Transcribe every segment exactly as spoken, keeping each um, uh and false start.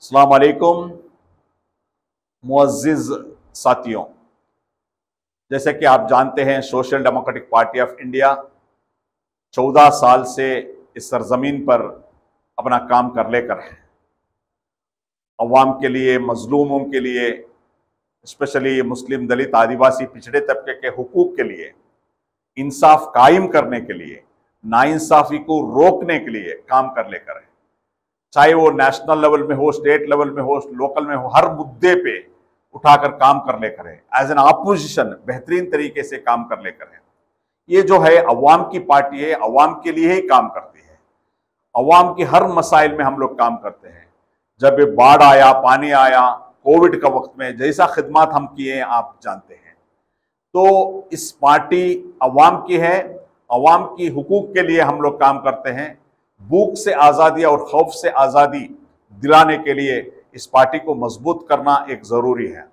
अस्सलाम वालेकुम मुअज़्ज़िज़ साथियों, जैसे कि आप जानते हैं Social Democratic Party of India चौदह साल से इस सरजमीन पर अपना काम कर लेकर है। अवाम के लिए, मजलूमों के लिए, स्पेशली मुस्लिम, दलित, आदिवासी, पिछड़े तबके के हुकूक के लिए, इंसाफ कायम करने के लिए, नाइंसाफी को रोकने के लिए काम कर लेकर है। चाहे वो नेशनल लेवल में हो, स्टेट लेवल में हो, लोकल में हो, हर मुद्दे पे उठाकर काम कर लेकर है। एज एन अपोजिशन बेहतरीन तरीके से काम कर लेकर है। ये जो है अवाम की पार्टी है, अवाम के लिए ही काम करती है। अवाम की हर मसाइल में हम लोग काम करते हैं। जब ये बाढ़ आया, पानी आया, कोविड का वक्त में जैसा खिदमत हम किए आप जानते हैं। तो इस पार्टी अवाम की है, अवाम की हुकूक के लिए हम लोग काम करते हैं। भूख से आज़ादी और खौफ से आज़ादी दिलाने के लिए इस पार्टी को मजबूत करना एक ज़रूरी है।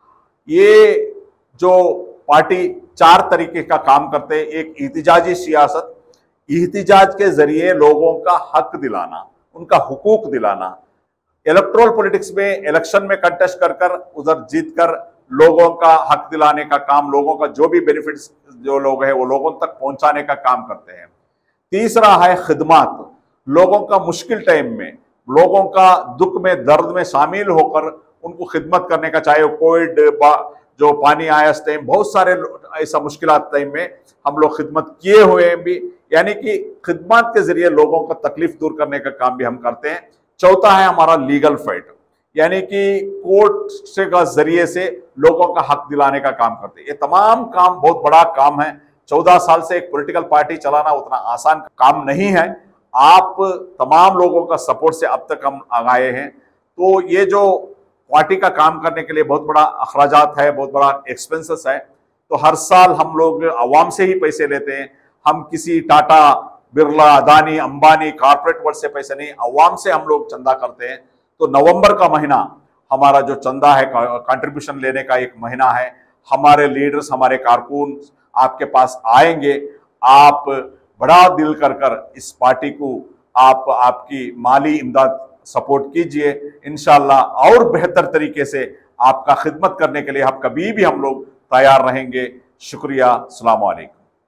ये जो पार्टी चार तरीके का काम करते हैं। एक इहतिजाजी सियासत, इहतिजाज के ज़रिए लोगों का हक दिलाना, उनका हुकूक दिलाना। इलेक्ट्रल पॉलिटिक्स में इलेक्शन में कंटेस्ट कर कर उधर जीत कर लोगों का हक दिलाने का काम, लोगों का जो भी बेनिफिट्स जो लोग हैं वो लोगों तक पहुंचाने का काम करते हैं। तीसरा है खिदमत, लोगों का मुश्किल टाइम में, लोगों का दुख में, दर्द में शामिल होकर उनको खिदमत करने का, चाहे वो कोविड जो पानी आया इस टाइम, बहुत सारे ऐसा मुश्किलात टाइम में हम लोग खिदमत किए हुए हैं भी, यानी कि खिदमत के जरिए लोगों का तकलीफ दूर करने का काम भी हम करते हैं। चौथा है हमारा लीगल फाइट, यानी कि कोर्ट से का जरिए से लोगों का हक दिलाने का काम करते हैं। ये तमाम काम बहुत बड़ा काम है। चौदह साल से एक पॉलिटिकल पार्टी चलाना उतना आसान काम नहीं है। आप तमाम लोगों का सपोर्ट से अब तक हम आए हैं। तो ये जो पार्टी का काम करने के लिए बहुत बड़ा अखराजात है, बहुत बड़ा एक्सपेंसेस है। तो हर साल हम लोग अवाम से ही पैसे लेते हैं। हम किसी टाटा, बिरला, अदानी, अंबानी, कारपोरेट वर्ल्ड से पैसे नहीं, अवाम से हम लोग चंदा करते हैं। तो नवंबर का महीना हमारा जो चंदा है, कंट्रीब्यूशन लेने का एक महीना है। हमारे लीडर्स, हमारे कारकुन आपके पास आएंगे। आप बड़ा दिल कर कर इस पार्टी को आप आपकी माली इमदाद सपोर्ट कीजिए। इंशाअल्लाह और बेहतर तरीके से आपका खिदमत करने के लिए हम कभी भी हम लोग तैयार रहेंगे। शुक्रिया। अस्सलाम वालेकुम।